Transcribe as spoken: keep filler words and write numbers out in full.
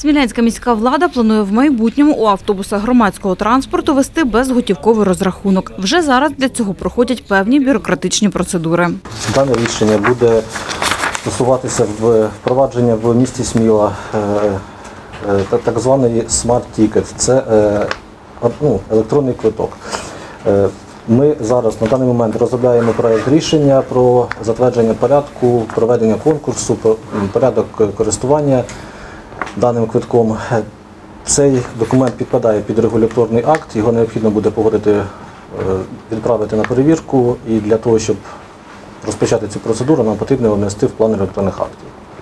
Смілянська міська влада планує в майбутньому у автобусах громадського транспорту вести безготівковий розрахунок. Вже зараз для цього проходять певні бюрократичні процедури. Дане рішення буде стосуватися впровадження в місті Сміла так званий смарт-тікет. Це ну, електронний квиток. Ми зараз на даний момент розробляємо проєкт рішення про затвердження порядку проведення конкурсу, порядок користування даним квитком. Цей документ підпадає під регуляторний акт, його необхідно буде погодити, відправити на перевірку, і для того, щоб розпочати цю процедуру, нам потрібно внести в план електронних актів.